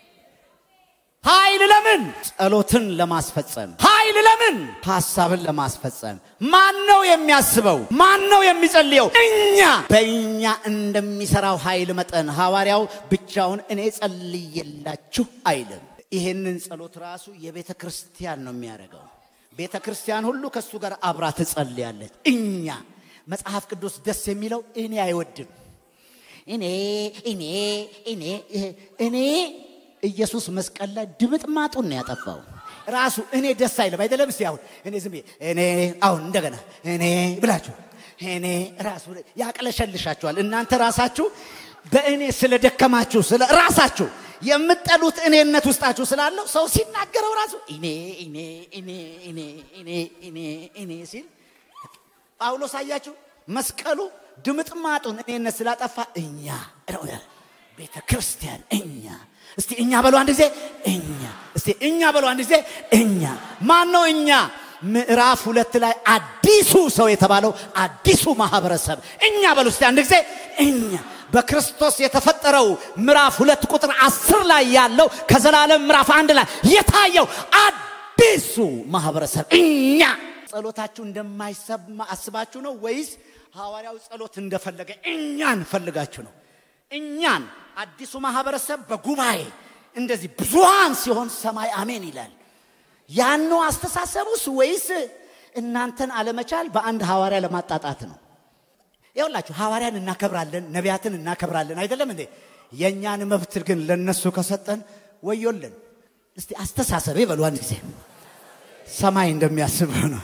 ኃይል ለምን ጸሎትን ለማስፈጸም ኃይል ለምን ሐሳብን ለማስፈጸም ማን ነው የሚያስበው ማን ነው የሚጸልየው እኛ በእኛ እንደሚሰራው ኃይል መጠን ሐዋርያው ብቻውን እኔ ጸልይላችሁ አይልም ይሄንን ጸሎት ራሱ የቤተ ክርስቲያን ነው የሚያደርገው ቤተ ክርስቲያን ሁሉ ከሱ ጋር አብራ ትጸልያለች እኛ መጽሐፍ ቅዱስ ደስ የሚለው እኔ አይወድም እኔ እኔ እኔ እኔ ኢየሱስ መስቀል ላይ ድምጥ ማጡን ነው ያጠፋው ራሱ እኔ ደስ አይልም አይደለም ሲያው እኔ ዝም እኔ አሁን እንደገና እኔ ብላችሁ እኔ ራሱ ያቀለሸልሻችኋል እናንተ ራሳችሁ በእኔ ስለደከማችሁ ስለ ራሳችሁ የምትጠሉት እኔነት ውስጣችሁ ስላለው ሰው ሲናገረው ራሱ እኔ እኔ እኔ እኔ እኔ እኔ እኔ ሲል ጳውሎስ አያችሁ መስቀሉ ድምጥ ማጡን እኔነት ስላጠፋ እኛ ቤተ ክርስቲያን እኛ እስቲ እኛ በሉ አንድ ጊዜ እኛ እስቲ እኛ በሉ አንድ ጊዜ እኛ ማን ነው እኛ ምዕራፍ ሁለት ላይ አዲሱ ሰው የተባለው አዲሱ ማህበረሰብ እኛ በሉ እስቲ አንድ ጊዜ እኛ በክርስቶስ የተፈጠረው ምዕራፍ ሁለት ቁጥር አስር ላይ ያለው ከዘላለም ምዕራፍ አንድ ላይ የታየው አዲሱ ማህበረሰብ እኛ ጸሎታችሁ እንደማይሰማ አስባችሁ ነው ወይስ ሐዋርያው ጸሎት እንደፈለገ እኛን ፈልጋችሁ ነው እኛን አዲሱ ማህበረሰብ በጉባኤ እንደዚህ ብዙሃን ሲሆን ሰማይ አሜን ይላል ያንኑ አስተሳሰቡስ ወይስ እናንተን አለመቻል በአንድ ሐዋርያ ለማጣጣት ነው ይኸውላችሁ ሐዋርያን እናከብራለን ነቢያትን እናከብራለን አይደለም እንዴ የኛን መብት ግን ለነሱ ከሰጠን ወዮልን እስቲ አስተሳሰብ ይበሉ አንድ ጊዜ ሰማይ እንደሚያስበው ነው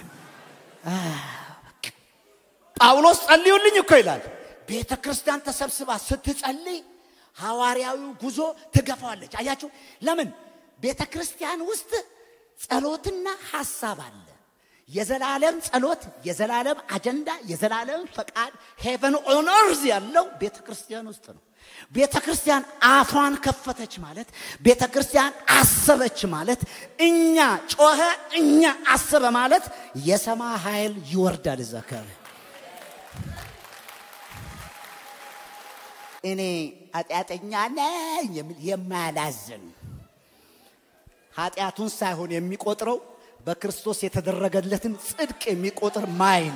ጳውሎስ ጸልዩልኝ እኮ ይላል ቤተ ክርስቲያን ተሰብስባ ስትጸልይ ሐዋርያው ጉዞ ትገፋዋለች አያችሁ ለምን ቤተ ክርስቲያን ውስጥ ጸሎትና ሐሳብ አለ የዘላለም ጸሎት የዘላለም አጀንዳ የዘላለም ፈቃድ heaven on earth ያለው ቤተ ክርስቲያን ውስጥ ነው ቤተ ክርስቲያን አፏን ከፈተች ማለት ቤተ ክርስቲያን አሰበች ማለት እኛ ጮኸ እኛ አሰበ ማለት የሰማይ ኃይል ይወርዳል ዘካሪ እኔ ኃጢአተኛ ነኝ የሚል የማያላዝን ኃጢአቱን ሳይሆን የሚቆጥረው በክርስቶስ የተደረገለትን ጽድቅ የሚቆጥር ማይን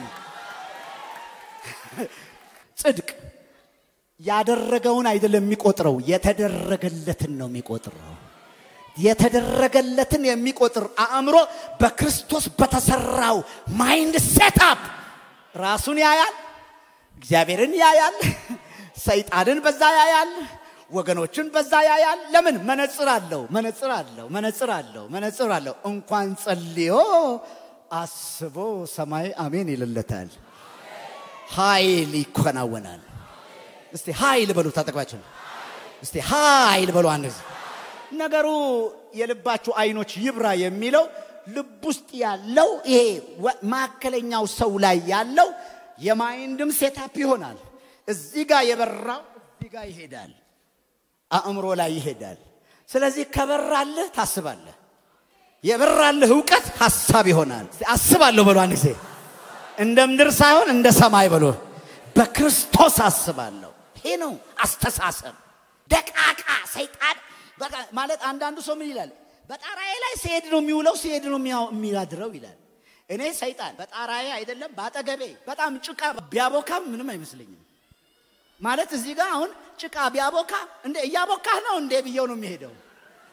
ጽድቅ ያደረገውን አይደለም የሚቆጥረው የተደረገለትን ነው የሚቆጥረው የተደረገለትን የሚቆጥር አእምሮ በክርስቶስ በተሰራው ማይንድ ሴትአፕ ራሱን ያያል እግዚአብሔርን ያያል ሰይጣንን በዛ ያያል ወገኖችን በዛ ያያል ለምን መነጽር አለው መነጽር አለው መነጽር አለው መነጽር አለው እንኳን ጸልዮ አስቦ ሰማይ አሜን ይልለታል ኃይል ይከናወናል እስቲ ኃይል በሉ ታጠቅባችሁ እስቲ ኃይል በሉ አንድ ነገሩ የልባችሁ አይኖች ይብራ የሚለው ልብ ውስጥ ያለው ይሄ ማከለኛው ሰው ላይ ያለው የማይንድም ሴትአፕ ይሆናል እዚህ ጋር የበራው እዚህ ጋር ይሄዳል አእምሮ ላይ ይሄዳል ስለዚህ ከበራልህ ታስባለህ የበራልህ ዕውቀት ሐሳብ ይሆናል አስባለሁ በሉ አንድ ጊዜ እንደ ምድር ሳይሆን እንደ ሰማይ በሉ በክርስቶስ አስባለሁ ይሄ ነው አስተሳሰብ ደቃቃ ሰይጣን ማለት አንዳንዱ ሰው ምን ይላል በጣራዬ ላይ ሲሄድ ነው የሚውለው ሲሄድ ነው የሚያድረው ይላል እኔ ሰይጣን በጣራዬ አይደለም ባጠገቤ በጣም ጭቃ ቢያቦካም ምንም አይመስለኝም ማለት እዚህ ጋር አሁን ጭቃ ቢያቦካ እንደ ያቦካህ ነው እንደ ብየው ነው የሚሄደው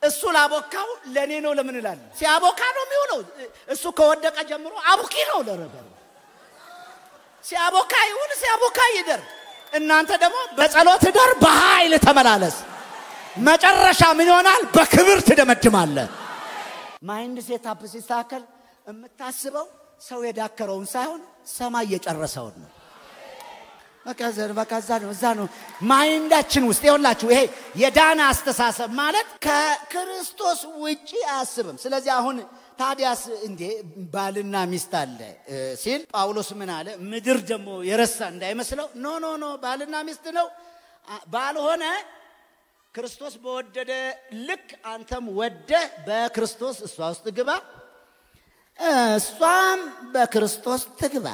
እሱ ላቦካው ለኔ ነው ለምን ይላል ሲያቦካ ነው የሚሆነው እሱ ከወደቀ ጀምሮ አቡኪ ነው ለረገሩ ሲያቦካ ይሁን ሲያቦካ ይደር እናንተ ደግሞ በጸሎት ደር በኃይል ተመላለስ መጨረሻ ምን ይሆናል በክብር ትደመድማለህ ማይንድ ሴታፕ ሲስተካከል እምታስበው ሰው የዳከረውን ሳይሆን ሰማይ የጨረሰው ነው በቃዘር በቃዛ ነው እዛ ነው ማይንዳችን ውስጥ ይኸውላችሁ ይሄ የዳና አስተሳሰብ ማለት ከክርስቶስ ውጪ አያስብም ስለዚህ አሁን ታዲያስ እንዴ ባልና ሚስት አለ ሲል ጳውሎስ ምን አለ ምድር ደግሞ የረሳ እንዳይመስለው ኖ ኖ ኖ ባልና ሚስት ነው ባልሆነ ክርስቶስ በወደደ ልክ አንተም ወደ በክርስቶስ እሷ ውስጥ ግባ እሷም በክርስቶስ ትግባ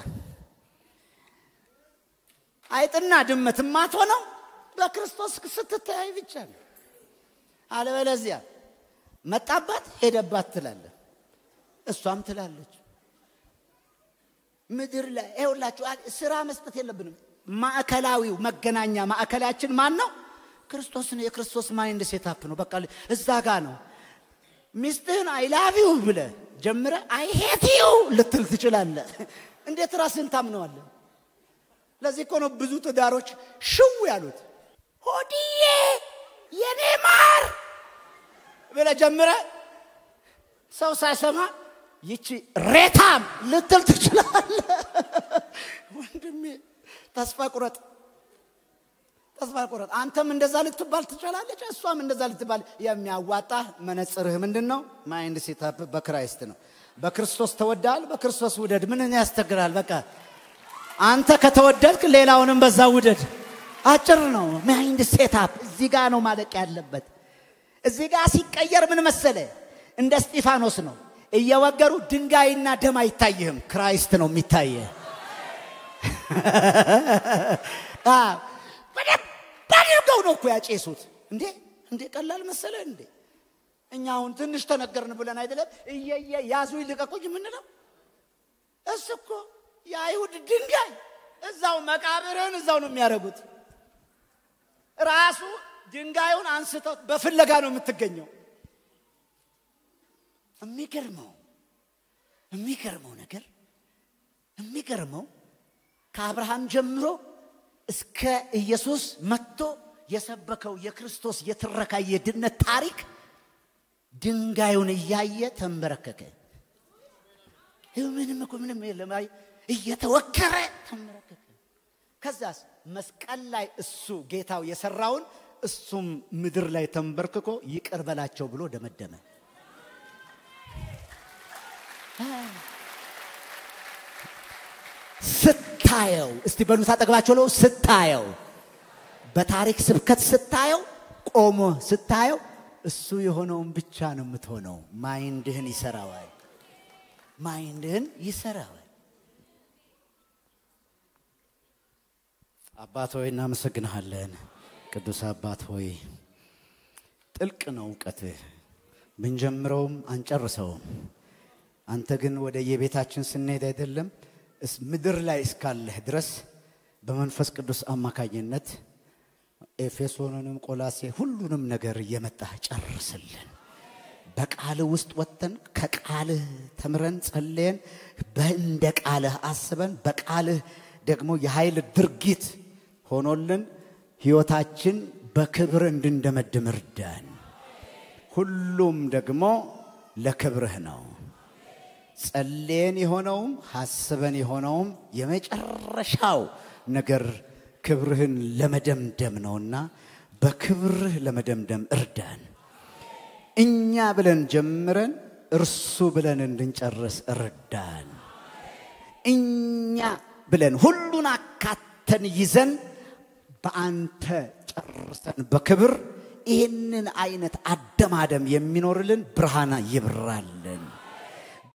አይጥና ድመት ማትሆነው በክርስቶስ ስትተያይ ብቻ ነው አለበለዚያ መጣባት ሄደባት ትላለ እሷም ትላለች ምድር ላይ ይኸውላችሁ ስራ መስጠት የለብንም ማዕከላዊው መገናኛ ማዕከላችን ማን ነው ክርስቶስ ነው የክርስቶስ ማይንድ ሴታፕ ነው በቃ እዛ ጋር ነው ሚስትህን አይ ላቭ ዩ ብለ ጀምረ አይ ሄት ዩ ልትል ትችላለህ እንዴት ራስን ታምነዋለህ ለዚህ እኮ ነው ብዙ ትዳሮች ሽው ያሉት ሆዲዬ የኔ ማር ብለ ጀምረ ሰው ሳይሰማ ይቺ ሬታም ልትል ትችላለህ ወንድሜ ተስፋ ቁረጥ ተስፋ ቁረጥ አንተም እንደዛ ልትባል ትችላለች እሷም እንደዛ ልትባል የሚያዋጣ መነጽርህ ምንድነው ማይንድ ሴታፕ በክራይስት ነው በክርስቶስ ተወዳል በክርስቶስ ውደድ ምንን ያስተግራል በቃ አንተ ከተወደድክ ሌላውንም በዛ ውደድ አጭር ነው ማይንድ ሴታፕ እዚህ ጋር ነው ማለቅ ያለበት እዚህ ጋር ሲቀየር ምን መሰለ እንደ እስጢፋኖስ ነው እየወገሩ ድንጋይና ደም አይታየህም ክራይስት ነው የሚታየህ አ ባዲርገው ነው እኮ ያጨሱት እንዴ እንዴ ቀላል መሰለ እንዴ እኛውን ትንሽ ተነገርን ብለን አይደለም እየየ ያዙ ይልቀቁኝ ምን ነው እሱኮ ያይሁድ ድንጋይ እዛው መቃብርን እዛው ነው የሚያረጉት ራሱ ድንጋዩን አንስተው በፍለጋ ነው የምትገኘው የሚገርመው የሚገርመው ነገር የሚገርመው ከአብርሃም ጀምሮ እስከ ኢየሱስ መጥቶ የሰበከው የክርስቶስ የትረካ የድነት ታሪክ ድንጋዩን እያየ ተንበረከከ ምንም እኮ ምንም የለም እየተወከረ ተንበረከከ ከዛስ መስቀል ላይ እሱ ጌታው የሰራውን እሱም ምድር ላይ ተንበርክኮ ይቅር በላቸው ብሎ ደመደመ ስታየው እስቲ በሉ ታጠግባቸው ነው ስታየው በታሪክ ስብከት ስታየው ቆሞ ስታየው እሱ የሆነውን ብቻ ነው የምትሆነው ማይንድህን ይሰራዋል ማይንድህን ይሰራዋል አባት ሆይ እናመሰግንሃለን ቅዱስ አባት ሆይ ጥልቅ ነው ዕውቀትህ ብንጀምረውም አንጨርሰውም አንተ ግን ወደ የቤታችን ስንሄድ አይደለም ምድር ላይ እስካለህ ድረስ በመንፈስ ቅዱስ አማካኝነት ኤፌሶንንም ቆላሴ ሁሉንም ነገር እየመጣህ ጨርስልን በቃል ውስጥ ወጥተን ከቃልህ ተምረን ጸልየን በእንደ ቃልህ አስበን በቃልህ ደግሞ የኃይል ድርጊት ሆኖልን ሕይወታችን በክብር እንድንደመድም እርዳን ሁሉም ደግሞ ለክብርህ ነው ጸልየን የሆነውም ሐስበን የሆነውም የመጨረሻው ነገር ክብርህን ለመደምደም ነውና በክብርህ ለመደምደም እርዳን እኛ ብለን ጀምረን እርሱ ብለን እንድንጨርስ እርዳን እኛ ብለን ሁሉን አካተን ይዘን በአንተ ጨርሰን በክብር ይህንን አይነት አደማደም የሚኖርልን ብርሃና ይብራልን